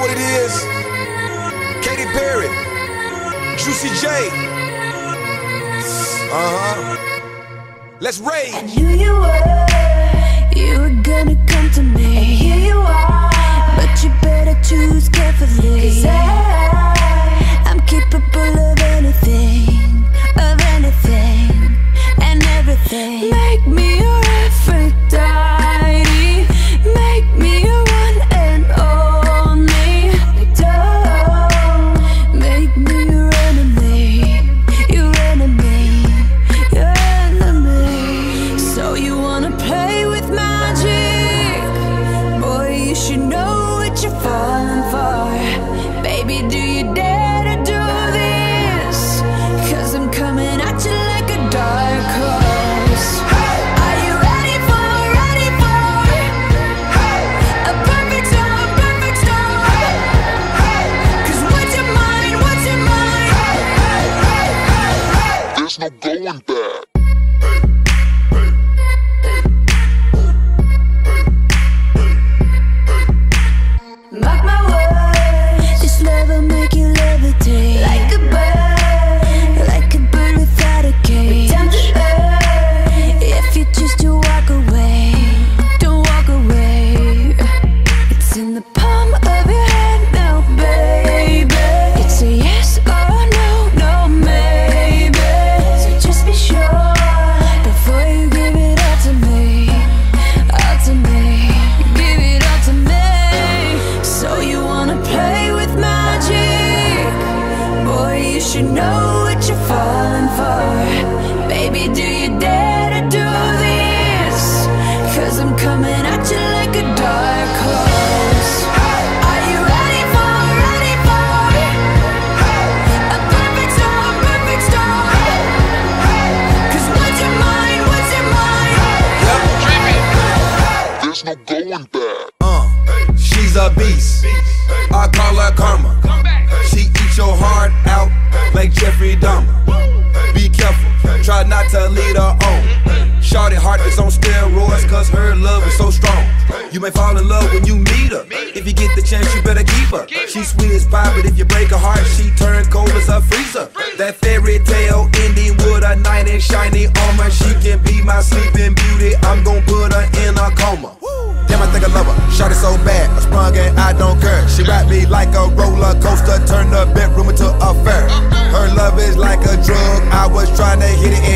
what it is? Katy Perry, Juicy J. Let's rage. I knew you were gonna come to me, and here you are. But you better choose carefully, 'cause I'm capable of anything, and everything. Make me your Aphrodite, make me your one and only. Don't make me your enemy, your enemy, your enemy. So you wanna play with magic? Boy, you should know what you're falling for. Baby, do you dare to do this? 'Cause I'm coming at you like a dark horse. Are you ready for a perfect storm, perfect storm? 'Cause what's your mind, what's your mind? There's no going back. Mark my words, this love will make you levitate like a bird without a cage. Down to earth, if you choose to walk away, don't walk away. It's in the palm of your hand now, baby. It's a yes or no, no maybe. So just be sure before you give it all to me, all to me. Give it all to me. So you wanna play with magic? Boy, you should know what you're falling for. Baby, do you dare to do this? 'Cause I'm coming at you like a dark horse. Are you ready for a perfect storm, perfect storm? 'Cause what's your mind, what's your mind? There's no going back. She's a beast, I call her karma. She eats your heart out like Jeffrey Dahmer. Be careful, try not to lead her on. Shawty heart is on steroids, 'cause her love is so strong. You may fall in love when you meet her. If you get the chance, you better keep her. She's sweet as pie, but if you break her heart, she turn cold as a freezer. That fairy tale ending with a knight in shiny armor. She can be my sleeping beauty, I'm gon' put her in a coma. Damn, I think I love her, shawty so bad, I sprung and I don't care. She ride me like a roller coaster, turn the bedroom into a fair. Her love is like a drug, I was trying to hit it